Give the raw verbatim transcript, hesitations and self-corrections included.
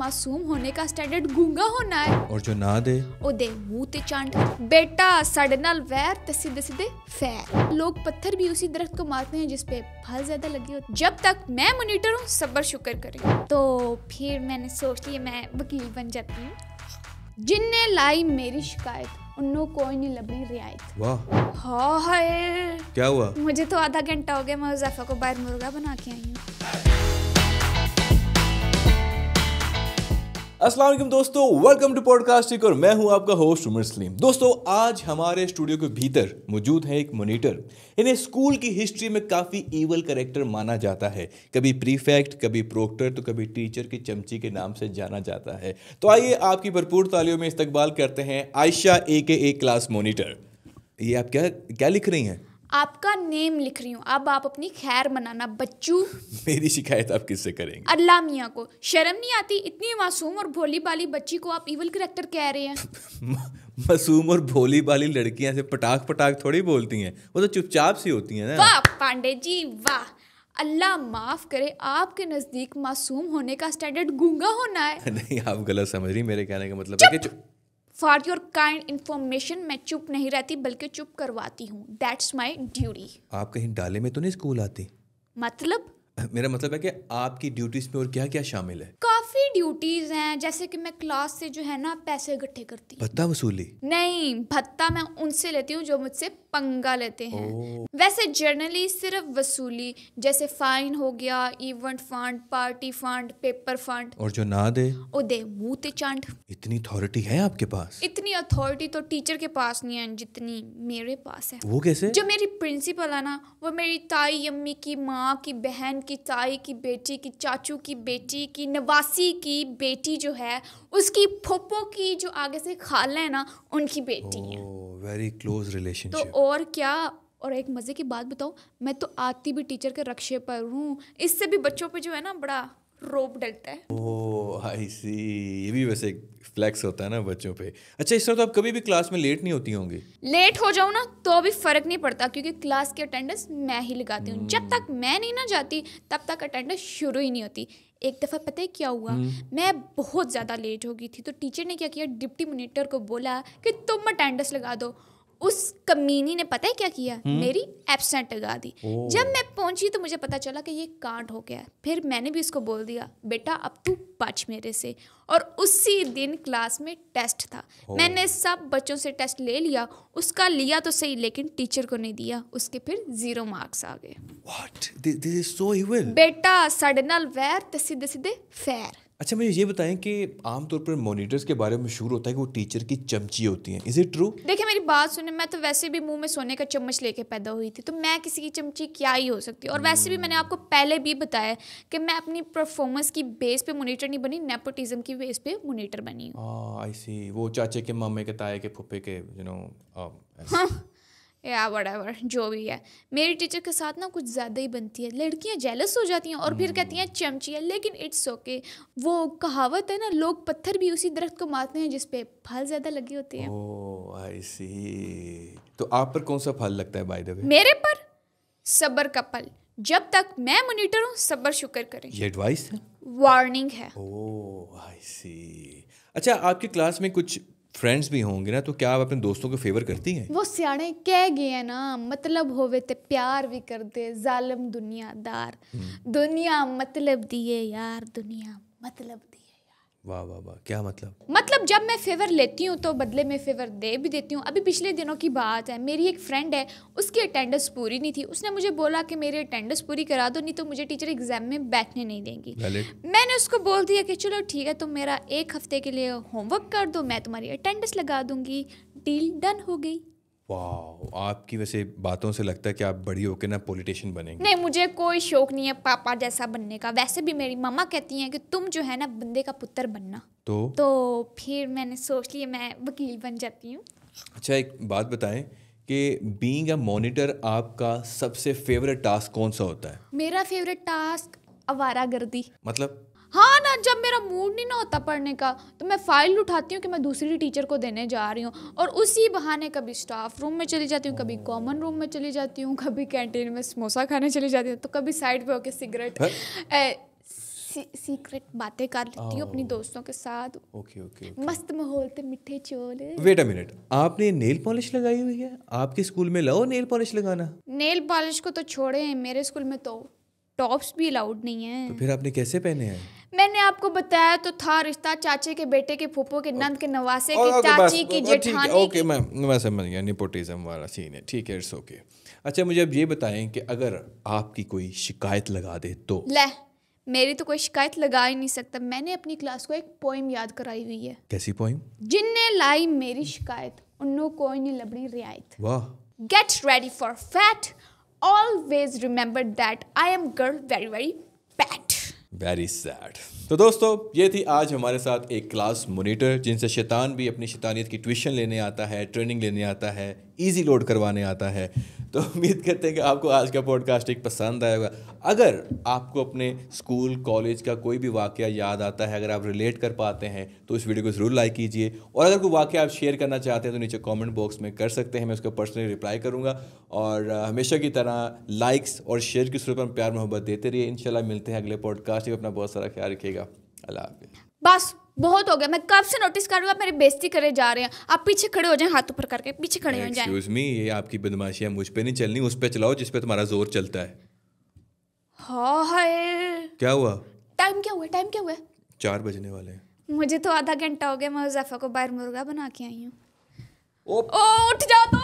मासूम होने का स्टैंडर्ड गूंगा होना है और जो ना दे ओदे मुंह ते चांट। बेटा साडे नाल वैर ते सीधे सीधे फैर। लोग पत्थर भी उसी दरख्त को मारते हैं जिस पे फल ज्यादा लगे होते। जब तक मैं मॉनिटर हूँ सब्र शुक्र करें। तो फिर मैंने सोच लिया मैं वकील बन जाती हूँ। जिनने लाई मेरी शिकायत उन्हों कोई नहीं लभनी रियायत। वाह हाँ हाय क्या हुआ? मुझे तो आधा घंटा हो गया, मैं हुज़ैफा को बाहर मुर्गा बना के आई हूँ। अस्सलाम वालेकुम दोस्तों, वेलकम टू पॉडकास्टिक और मैं हूं आपका होस्ट उमर सलीम। दोस्तों आज हमारे स्टूडियो के भीतर मौजूद है एक मॉनिटर। इन्हें स्कूल की हिस्ट्री में काफ़ी ईवल कैरेक्टर माना जाता है। कभी प्रीफेक्ट, कभी प्रोक्टर, तो कभी टीचर की चमची के नाम से जाना जाता है। तो आइए आपकी भरपूर तालियों में इस्तकबाल करते हैं आयशा ए के ए क्लास मॉनिटर। ये आप क्या क्या लिख रही हैं? आपका नेम लिख रही हूँ, अब आप अपनी खैर मनाना बच्चू। मेरी शिकायत आप किससे करेंगे? अल्लाह मियाँ को। शर्म नहीं आती? इतनी मासूम और भोली भाली बच्ची को आप इवल कैरेक्टर कह रहे हैं। मासूम और भोली भाली लड़कियां से पटाख पटाख थोड़ी बोलती हैं, वो तो चुपचाप सी होती हैं ना। वाह पांडे जी वाह, अल्लाह माफ करे, आपके नजदीक मासूम होने का स्टैंडर्ड गूंगा होना है। नहीं आप गलत समझ रही, मेरे कहने का मतलब है कि फॉर योर काइंड इन्फॉर्मेशन मैं चुप नहीं रहती बल्कि चुप करवाती हूँ। That's my duty. आप कहीं डाले में तो नहीं स्कूल आती? मतलब मेरा मतलब है कि आपकी ड्यूटीज में और क्या क्या शामिल है? काफी ड्यूटीज हैं, जैसे कि मैं क्लास से जो है ना पैसे इकट्ठे करती हूँ। भत्ता वसूली? नहीं, भत्ता मैं उनसे लेती हूँ जो मुझसे पंगा लेते हैं। वैसे जनरली सिर्फ वसूली, जैसे फाइन हो गया, event fund, party fund, paper fund. और जो ना दे ओदे मुंह ते चांट। इतनी अथॉरिटी है आपके पास? इतनी अथॉरिटी तो टीचर के पास नहीं है जितनी मेरे पास है। वो कैसे? जो मेरी प्रिंसिपल है ना, वो मेरी ताई अम्मी की माँ की बहन की ताई की बेटी की चाचू की बेटी की नवासी की बेटी जो है, उसकी फूफो की जो आगे से खाला है ना, उनकी बेटी है। Very close relationship. तो और क्या। और एक मजे की बात बताऊं, मैं तो आती भी टीचर के रक्षे पर हूँ। इससे भी बच्चों पे जो है ना बड़ा रोब डलता है। ओह आई सी, ये भी वैसे फ्लैक्स होता है ना बच्चों पे। अच्छा इस तरह तो आप कभी भी क्लास में लेट नहीं होती होंगी? लेट हो जाऊँ ना तो अभी फर्क नहीं पड़ता, क्योंकि क्लास की अटेंडेंस मैं ही लगाती हूँ। जब तक मैं नहीं ना जाती तब तक अटेंडेंस शुरू ही नहीं होती। एक दफ़ा पता है क्या हुआ, मैं बहुत ज़्यादा लेट हो गई थी, तो टीचर ने क्या किया, डिप्टी मॉनिटर को बोला कि तुम अटेंडेंस लगा दो। उस कमीनी ने पता है क्या किया, मेरी एब्सेंट लगा दी। जब मैं पहुंची तो मुझे पता चला कि ये कांड हो गया। फिर मैंने भी उसको बोल दिया, बेटा अब तू बच मेरे से। और उसी दिन क्लास में टेस्ट था। मैंने सब बच्चों से टेस्ट ले लिया, उसका लिया तो सही लेकिन टीचर को नहीं दिया, उसके फिर जीरो मार्क्स आ गए। What? This is so evil. बेटा साडे नाल वैर ते सीधे सीधे फैर। अच्छा मुझे ये बताएं कि आमतौर पर मॉनिटर्स के बारे में मशहूर होता है कि वो टीचर की चमची होती हैं। Is it true? देखिए मेरी बात सुने, मैं तो वैसे भी मुंह में सोने का चम्मच लेके पैदा हुई थी, तो मैं किसी की चमची क्या ही हो सकती है। और वैसे भी मैंने आपको पहले भी बताया कि मैं अपनी परफॉर्मेंस की बेस पे मॉनिटर नहीं बनी, नेपोटिज्म की बेस पे मॉनिटर बनी हूँ। आई सी, वो चाचे के मामे के ताए के फुप्पे के यू नो या व्हाटएवर जो भी है। मेरी टीचर के साथ ना कुछ ज़्यादा ही बनती है। लड़कियां जेलस हो जाती हैं और फिर कहती हैं चमची है, लेकिन इट्स ओके। वो कहावत है ना, लोग पत्थर भी उसी दरख्त को मारते हैं जिस पे फल ज़्यादा लगे होते हैं। ओह आई सी। तो आप पर कौन सा फल लगता है बाय द वे? मेरे पर सब्र का फल। जब तक मैं मॉनिटर हूँ सब्र शुक्र करें। ये एडवाइस है? वार्निंग है। ओह आई सी। अच्छा आपकी क्लास में कुछ फ्रेंड्स भी होंगे ना, तो क्या आप अपने दोस्तों को फेवर करती हैं? वो सियाने कह गए हैं ना, मतलब होवे ते प्यार भी कर दे, जालिम दुनियादार। दुनिया मतलब दिए यार, दुनिया मतलब दिए यार। वाह वाह वाह, क्या मतलब? मतलब जब मैं फेवर लेती हूँ तो बदले में फेवर दे भी देती हूँ। अभी पिछले दिनों की बात है, मेरी एक फ्रेंड है, उसकी अटेंडेंस पूरी नहीं थी। उसने मुझे बोला कि मेरी अटेंडेंस पूरी करा दो, नहीं तो मुझे टीचर एग्जाम में बैठने नहीं देंगी। मैंने उसको बोल दिया कि चलो ठीक है, तुम मेरा एक हफ्ते के लिए होमवर्क कर दो, मैं तुम्हारी अटेंडेंस लगा दूंगी। डील डन हो गई। वाह, आपकी वैसे बातों से लगता है कि आप बड़ी होकर ना पॉलिटिशियन बनेंगे। नहीं, मुझे कोई शौक नहीं है पापा जैसा बनने का। वैसे भी मेरी मम्मा कहती हैं कि तुम जो है ना बंदे का पुत्र बनना। तो तो फिर मैंने सोच लिया मैं वकील बन जाती हूँ। अच्छा एक बात बताएं कि बीइंग अ मॉनिटर आपका सबसे फेवरेट टास्क कौन सा होता है? मेरा फेवरेट टास्क आवारागर्दी। मतलब? हाँ ना, जब मेरा मूड नहीं ना होता पढ़ने का तो मैं फाइल उठाती हूँ कि मैं दूसरी टीचर को देने जा रही हूँ, और उसी बहाने कभी स्टाफ रूम में चली जाती हूँ, कभी कॉमन रूम में चली जाती हूँ, कभी कैंटीन में समोसा खाने चली जाती हूँ, तो कभी साइड पे होके सिगरेट सीक्रेट बातें कर लेती हूँ अपनी दोस्तों के साथ। ओके ओके मस्त माहौल थे, मिठे चोल। वेट अ मिनट, आपने नेल पॉलिश लगाई हुई है? आपके स्कूल में लाओ नेल पॉलिश लगाना? नेल पॉलिश को तो छोड़े, मेरे स्कूल में तो टॉप्स भी अलाउड नहीं है। तो फिर आपने कैसे पहने हैं? मैंने आपको बताया तो था, रिश्ता चाचे के बेटे के, फूफो के, नंद के, नवासे के, ओके, चाची बस, की, ठीक है, जेठानी ओके की। मैं मैं समझ गया, नेपोटिज्म वाला सीन है, ठीक है, इट्स ओके। अच्छा मुझे अब ये बताएं कि अगर आपकी कोई शिकायत लगा दे तो? ले, मेरी तो कोई शिकायत लगा ही नहीं सकता। मैंने अपनी क्लास को एक पोइम याद कराई हुई है। कैसी पोइम? जिनने लाई मेरी शिकायत, उन्नो कोई नहीं लबड़ी रियायत। वाह। Get ready for fat. Always remember that I am girl very very bad. Very sad. तो दोस्तों ये थी आज हमारे साथ एक क्लास मॉनिटर जिनसे शैतान भी अपनी शैतानियत की ट्यूशन लेने आता है, ट्रेनिंग लेने आता है, इजी लोड करवाने आता है। तो उम्मीद करते हैं कि आपको आज का पॉडकास्टिक पसंद आएगा। अगर आपको अपने स्कूल कॉलेज का कोई भी वाक़या याद आता है, अगर आप रिलेट कर पाते हैं तो इस वीडियो को ज़रूर लाइक कीजिए, और अगर कोई वाक़या आप शेयर करना चाहते हैं तो नीचे कमेंट बॉक्स में कर सकते हैं, मैं उसको पर्सनली रिप्लाई करूँगा। और हमेशा की तरह लाइक्स और शेयर की सूरत में प्यार मोहब्बत देते रहिए। इंशाल्लाह मिलते हैं अगले पॉडकास्ट में। अपना बहुत सारा ख्याल रखिएगा। अल्लाह हाफ़िज़। बस बहुत हो गया, मैं कब से नोटिस कर रही हूँ आप मेरी बेइज्जती करे जा रहे हैं। आप पीछे खड़े हो जाएं, हाथ ऊपर करके पीछे खड़े हो जाएं। एक्सक्यूज मी, ये आपकी बदमाशियाँ मुझ पे नहीं चलनी, उस पे चलाओ जिस पे तुम्हारा जोर चलता है। हाय, क्या हुआ? टाइम क्या हुआ? टाइम क्या हुआ? चार बजने वाले हैं। मुझे तो आधा घंटा हो गया, मैं उज़ैफ़ा को बाहर मुर्गा बना के आई हूँ। ओ उठ जाओ तो।